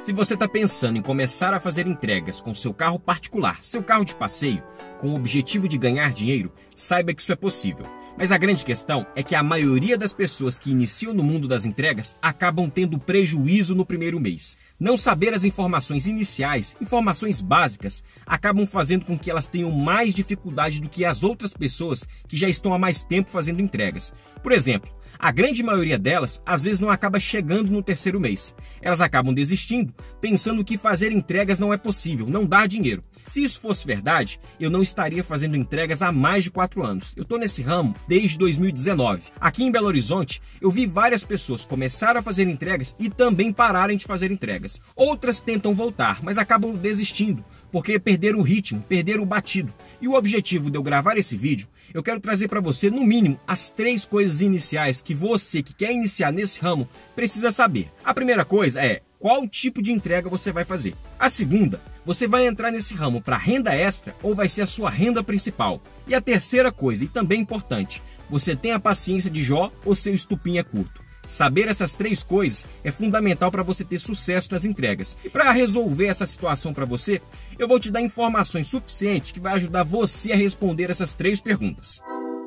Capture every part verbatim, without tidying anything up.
Se você está pensando em começar a fazer entregas com seu carro particular, seu carro de passeio, com o objetivo de ganhar dinheiro, saiba que isso é possível. Mas a grande questão é que a maioria das pessoas que iniciam no mundo das entregas acabam tendo prejuízo no primeiro mês. Não saber as informações iniciais, informações básicas, acabam fazendo com que elas tenham mais dificuldade do que as outras pessoas que já estão há mais tempo fazendo entregas. Por exemplo, a grande maioria delas, às vezes, não acaba chegando no terceiro mês. Elas acabam desistindo, pensando que fazer entregas não é possível, não dá dinheiro. Se isso fosse verdade, eu não estaria fazendo entregas há mais de quatro anos. Eu estou nesse ramo desde dois mil e dezenove. Aqui em Belo Horizonte, eu vi várias pessoas começarem a fazer entregas e também pararem de fazer entregas. Outras tentam voltar, mas acabam desistindo, porque perderam o ritmo, perderam o batido. E o objetivo de eu gravar esse vídeo, eu quero trazer para você, no mínimo, as três coisas iniciais que você que quer iniciar nesse ramo precisa saber. A primeira coisa é qual tipo de entrega você vai fazer. A segunda, você vai entrar nesse ramo para renda extra ou vai ser a sua renda principal. E a terceira coisa, e também importante, você tem a paciência de Jó ou seu estupim é curto. Saber essas três coisas é fundamental para você ter sucesso nas entregas. E para resolver essa situação para você, eu vou te dar informações suficientes que vai ajudar você a responder essas três perguntas.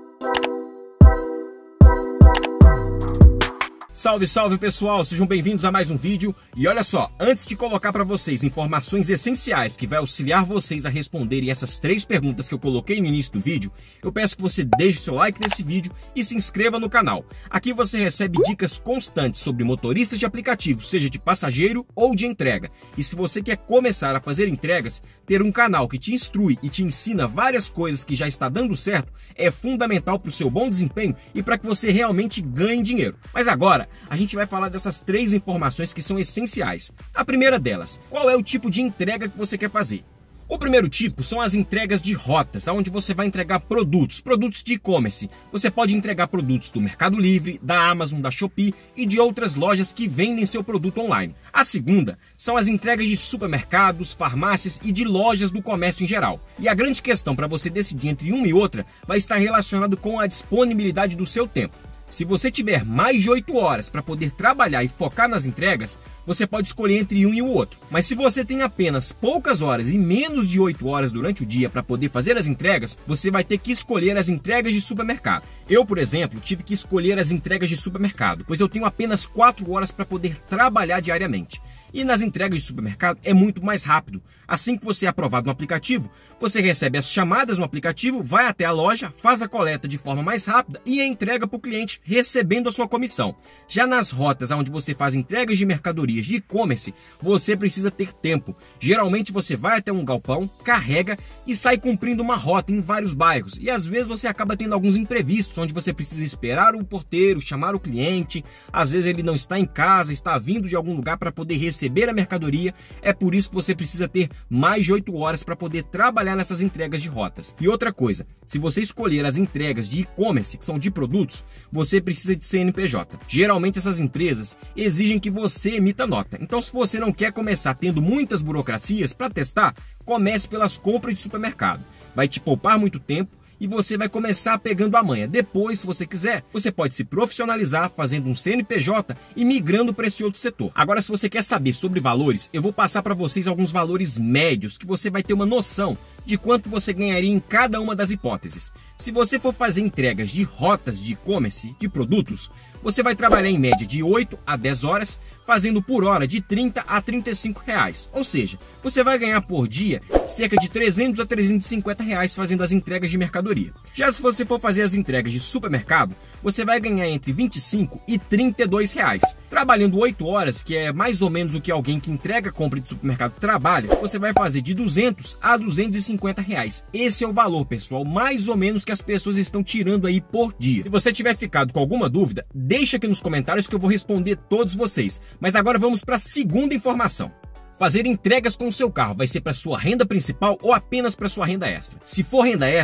Salve, salve pessoal, sejam bem-vindos a mais um vídeo. E olha só, antes de colocar para vocês informações essenciais que vai auxiliar vocês a responderem essas três perguntas que eu coloquei no início do vídeo, eu peço que você deixe seu like nesse vídeo e se inscreva no canal. Aqui você recebe dicas constantes sobre motoristas de aplicativo, seja de passageiro ou de entrega. E se você quer começar a fazer entregas, ter um canal que te instrui e te ensina várias coisas que já está dando certo é fundamental para o seu bom desempenho e para que você realmente ganhe dinheiro. Mas agora, a gente vai falar dessas três informações que são essenciais. A primeira delas, qual é o tipo de entrega que você quer fazer? O primeiro tipo são as entregas de rotas, onde você vai entregar produtos, produtos de e-commerce. Você pode entregar produtos do Mercado Livre, da Amazon, da Shopee e de outras lojas que vendem seu produto online. A segunda são as entregas de supermercados, farmácias e de lojas do comércio em geral. E a grande questão para você decidir entre uma e outra vai estar relacionado com a disponibilidade do seu tempo. Se você tiver mais de oito horas para poder trabalhar e focar nas entregas, você pode escolher entre um e o outro. Mas se você tem apenas poucas horas e menos de oito horas durante o dia para poder fazer as entregas, você vai ter que escolher as entregas de supermercado. Eu, por exemplo, tive que escolher as entregas de supermercado, pois eu tenho apenas quatro horas para poder trabalhar diariamente. E nas entregas de supermercado é muito mais rápido. Assim que você é aprovado no aplicativo, você recebe as chamadas no aplicativo, vai até a loja, faz a coleta de forma mais rápida e a entrega para o cliente, recebendo a sua comissão. Já nas rotas onde você faz entregas de mercadorias de e-commerce, você precisa ter tempo. Geralmente você vai até um galpão, carrega e sai cumprindo uma rota em vários bairros. E às vezes você acaba tendo alguns imprevistos, onde você precisa esperar o porteiro, chamar o cliente. Às vezes ele não está em casa, está vindo de algum lugar para poder receber a mercadoria. É por isso que você precisa ter mais de oito horas para poder trabalhar nessas entregas de rotas. E outra coisa, se você escolher as entregas de e-commerce, que são de produtos, você precisa de C N P J. Geralmente essas empresas exigem que você emita nota. Então, se você não quer começar tendo muitas burocracias para testar, comece pelas compras de supermercado. Vai te poupar muito tempo e você vai começar pegando a manha. Depois, se você quiser, você pode se profissionalizar fazendo um C N P J e migrando para esse outro setor. Agora, se você quer saber sobre valores, eu vou passar para vocês alguns valores médios que você vai ter uma noção de quanto você ganharia em cada uma das hipóteses. Se você for fazer entregas de rotas de e-commerce, de produtos, você vai trabalhar em média de oito a dez horas, fazendo por hora de trinta a trinta e cinco reais. Ou seja, você vai ganhar por dia cerca de trezentos a trezentos e cinquenta reais fazendo as entregas de mercadoria. Já se você for fazer as entregas de supermercado, você vai ganhar entre vinte e cinco e trinta e dois reais. Trabalhando oito horas, que é mais ou menos o que alguém que entrega compra de supermercado trabalha, você vai fazer de duzentos a duzentos e cinquenta reais. Esse é o valor, pessoal, mais ou menos que as pessoas estão tirando aí por dia. Se você tiver ficado com alguma dúvida, deixa aqui nos comentários que eu vou responder todos vocês. Mas agora vamos para a segunda informação. Fazer entregas com o seu carro vai ser para sua renda principal ou apenas para sua renda extra? Se for renda extra,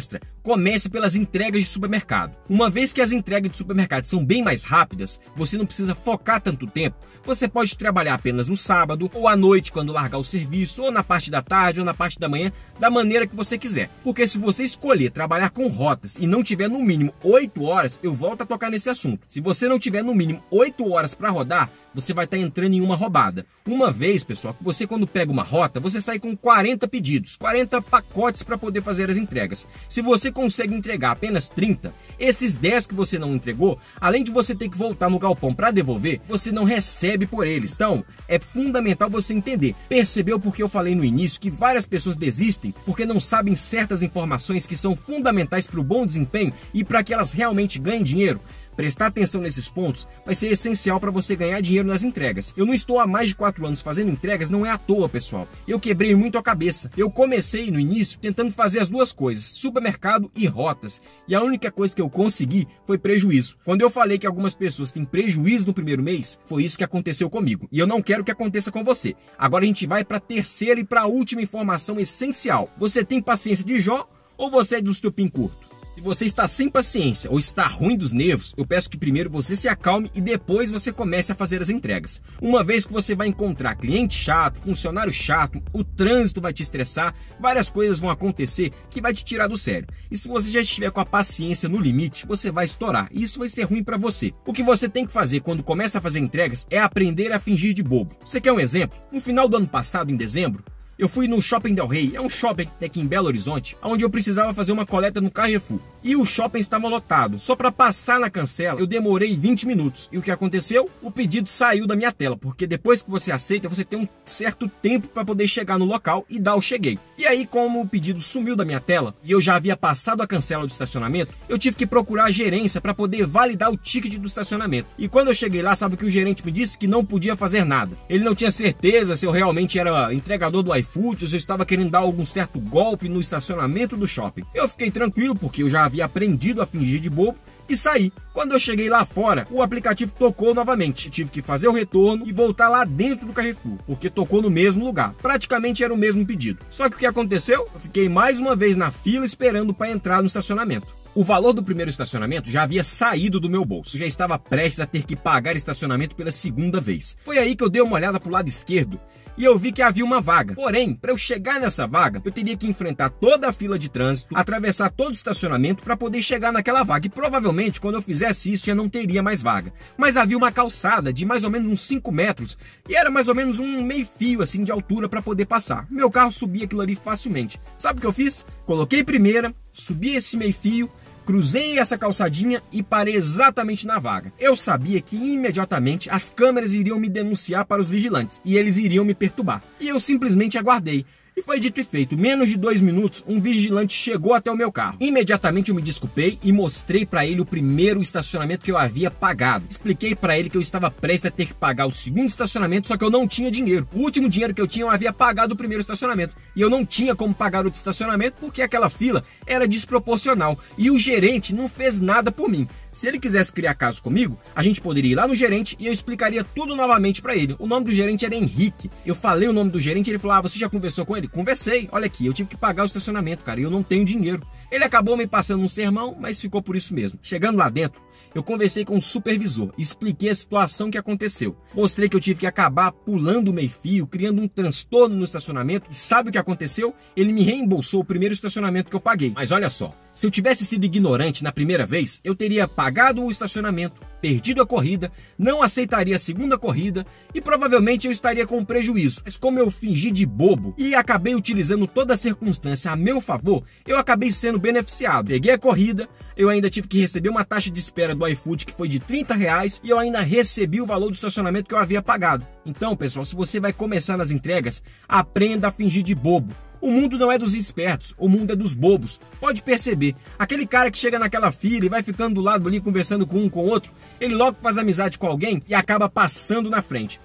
Comece pelas entregas de supermercado. Uma vez que as entregas de supermercado são bem mais rápidas, você não precisa focar tanto tempo. Você pode trabalhar apenas no sábado, ou à noite quando largar o serviço, ou na parte da tarde, ou na parte da manhã, da maneira que você quiser. Porque se você escolher trabalhar com rotas e não tiver no mínimo oito horas, eu volto a tocar nesse assunto. Se você não tiver no mínimo oito horas para rodar, você vai estar entrando em uma roubada. Uma vez, pessoal, que você quando pega uma rota, você sai com quarenta pedidos, quarenta pacotes para poder fazer as entregas. Se você consegue entregar apenas trinta, esses dez que você não entregou, além de você ter que voltar no galpão para devolver, você não recebe por eles. Então, é fundamental você entender. Percebeu porque eu falei no início que várias pessoas desistem porque não sabem certas informações que são fundamentais para o bom desempenho e para que elas realmente ganhem dinheiro? Prestar atenção nesses pontos vai ser essencial para você ganhar dinheiro nas entregas. Eu não estou há mais de quatro anos fazendo entregas, não é à toa, pessoal. Eu quebrei muito a cabeça. Eu comecei no início tentando fazer as duas coisas, supermercado e rotas. E a única coisa que eu consegui foi prejuízo. Quando eu falei que algumas pessoas têm prejuízo no primeiro mês, foi isso que aconteceu comigo. E eu não quero que aconteça com você. Agora a gente vai para a terceira e para a última informação essencial. Você tem paciência de Jó ou você é do estupim curto? Se você está sem paciência ou está ruim dos nervos, eu peço que primeiro você se acalme e depois você comece a fazer as entregas. Uma vez que você vai encontrar cliente chato, funcionário chato, o trânsito vai te estressar, várias coisas vão acontecer que vai te tirar do sério. E se você já estiver com a paciência no limite, você vai estourar e isso vai ser ruim para você. O que você tem que fazer quando começa a fazer entregas é aprender a fingir de bobo. Você quer um exemplo? No final do ano passado, em dezembro, eu fui no Shopping Del Rey, é um shopping aqui em Belo Horizonte, onde eu precisava fazer uma coleta no Carrefour. E o shopping estava lotado. Só para passar na cancela, eu demorei vinte minutos. E o que aconteceu? O pedido saiu da minha tela, porque depois que você aceita, você tem um certo tempo para poder chegar no local e dar o cheguei. E aí, como o pedido sumiu da minha tela, e eu já havia passado a cancela do estacionamento, eu tive que procurar a gerência para poder validar o ticket do estacionamento. E quando eu cheguei lá, sabe o que o gerente me disse? Que não podia fazer nada. Ele não tinha certeza se eu realmente era entregador do iFood, ou se eu estava querendo dar algum certo golpe no estacionamento do shopping. Eu fiquei tranquilo, porque eu já havia aprendido a fingir de bobo e saí. Quando eu cheguei lá fora, o aplicativo tocou novamente. Eu tive que fazer o retorno e voltar lá dentro do Carrefour, porque tocou no mesmo lugar. Praticamente era o mesmo pedido. Só que o que aconteceu? Eu fiquei mais uma vez na fila esperando para entrar no estacionamento. O valor do primeiro estacionamento já havia saído do meu bolso. Eu já estava prestes a ter que pagar estacionamento pela segunda vez. Foi aí que eu dei uma olhada para o lado esquerdo e eu vi que havia uma vaga. Porém, para eu chegar nessa vaga, eu teria que enfrentar toda a fila de trânsito, atravessar todo o estacionamento para poder chegar naquela vaga. E provavelmente, quando eu fizesse isso, já não teria mais vaga. Mas havia uma calçada de mais ou menos uns cinco metros e era mais ou menos um meio fio assim de altura para poder passar. Meu carro subia aquilo ali facilmente. Sabe o que eu fiz? Coloquei primeira, subi esse meio fio, cruzei essa calçadinha e parei exatamente na vaga. Eu sabia que imediatamente as câmeras iriam me denunciar para os vigilantes e eles iriam me perturbar. E eu simplesmente aguardei. E foi dito e feito, menos de dois minutos, um vigilante chegou até o meu carro. Imediatamente eu me desculpei e mostrei para ele o primeiro estacionamento que eu havia pagado. Expliquei para ele que eu estava prestes a ter que pagar o segundo estacionamento, só que eu não tinha dinheiro. O último dinheiro que eu tinha eu havia pagado o primeiro estacionamento. E eu não tinha como pagar outro estacionamento porque aquela fila era desproporcional. E o gerente não fez nada por mim. Se ele quisesse criar caso comigo, a gente poderia ir lá no gerente e eu explicaria tudo novamente para ele. O nome do gerente era Henrique. Eu falei o nome do gerente e ele falou: ah, você já conversou com ele? Conversei. Olha aqui, eu tive que pagar o estacionamento, cara, e eu não tenho dinheiro. Ele acabou me passando um sermão, mas ficou por isso mesmo. Chegando lá dentro, eu conversei com o supervisor, expliquei a situação que aconteceu. Mostrei que eu tive que acabar pulando o meio-fio, criando um transtorno no estacionamento. E sabe o que aconteceu? Ele me reembolsou o primeiro estacionamento que eu paguei. Mas olha só, se eu tivesse sido ignorante na primeira vez, eu teria pagado o estacionamento, perdido a corrida, não aceitaria a segunda corrida e provavelmente eu estaria com prejuízo. Mas como eu fingi de bobo e acabei utilizando toda a circunstância a meu favor, eu acabei sendo beneficiado. Peguei a corrida, eu ainda tive que receber uma taxa de espera do iFood que foi de trinta reais e eu ainda recebi o valor do estacionamento que eu havia pagado. Então, pessoal, se você vai começar nas entregas, aprenda a fingir de bobo. O mundo não é dos espertos, o mundo é dos bobos. Pode perceber, aquele cara que chega naquela fila e vai ficando do lado ali conversando com um com o outro, ele logo faz amizade com alguém e acaba passando na frente.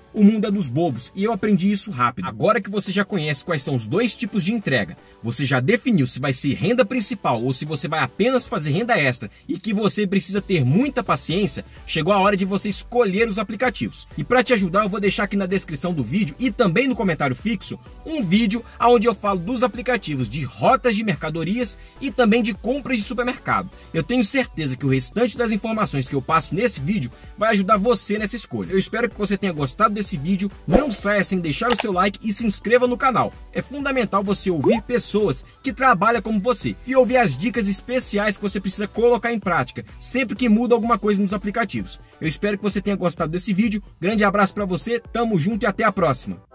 o mundo é dos bobos e eu aprendi isso rápido. Agora que você já conhece quais são os dois tipos de entrega, você já definiu se vai ser renda principal ou se você vai apenas fazer renda extra e que você precisa ter muita paciência, chegou a hora de você escolher os aplicativos. E para te ajudar, eu vou deixar aqui na descrição do vídeo e também no comentário fixo um vídeo onde eu falo dos aplicativos de rotas de mercadorias e também de compras de supermercado. Eu tenho certeza que o restante das informações que eu passo nesse vídeo vai ajudar você nessa escolha. Eu espero que você tenha gostado desse vídeo, não saia sem deixar o seu like e se inscreva no canal. É fundamental você ouvir pessoas que trabalham como você e ouvir as dicas especiais que você precisa colocar em prática sempre que muda alguma coisa nos aplicativos. Eu espero que você tenha gostado desse vídeo, grande abraço para você, tamo junto e até a próxima!